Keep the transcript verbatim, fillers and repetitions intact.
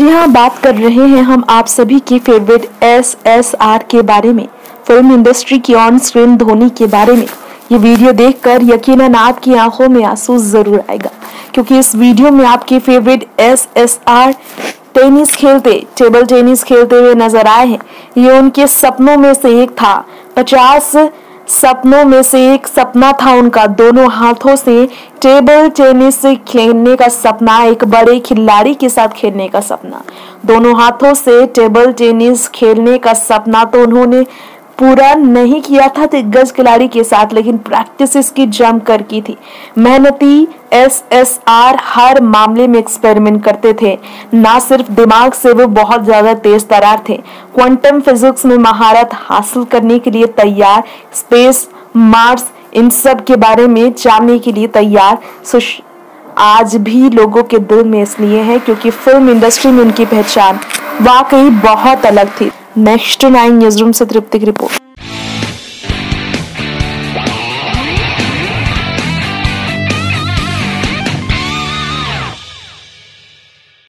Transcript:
जी हाँ, बात कर रहे हैं हम आप सभी की फेवरेट एस एस आर के बारे में, फिल्म इंडस्ट्री की ऑन स्क्रीन धोनी के बारे में। ये वीडियो देखकर यकीनन आपकी आंखों में आंसू जरूर आएगा, क्योंकि इस वीडियो में आपके favourite S S R tennis खेलते टेबल टेनिस खेलते हुए नजर आए हैं। ये उनके सपनों में से एक था। पचास सपनों में से एक सपना था उनका, दोनों हाथों से टेबल टेनिस खेलने का सपना, एक बड़े खिलाड़ी के साथ खेलने का सपना। दोनों हाथों से टेबल टेनिस खेलने का सपना तो उन्होंने पूरा नहीं किया था दिग्गज खिलाड़ी के साथ, लेकिन प्रैक्टिस इसकी जम कर की थी। मेहनती एस एस आर हर मामले में एक्सपेरिमेंट करते थे। ना सिर्फ दिमाग से वो बहुत ज्यादा तेज तरार थे, क्वांटम फिजिक्स में महारत हासिल करने के लिए तैयार, स्पेस, मार्स, इन सब के बारे में जानने के लिए तैयार। आज भी लोगों के दिल में इसलिए है क्योंकि फिल्म इंडस्ट्री में उनकी पहचान वाकई बहुत अलग थी। नेक्स्ट नाइन न्यूज रूम से तृप्ति की रिपोर्ट।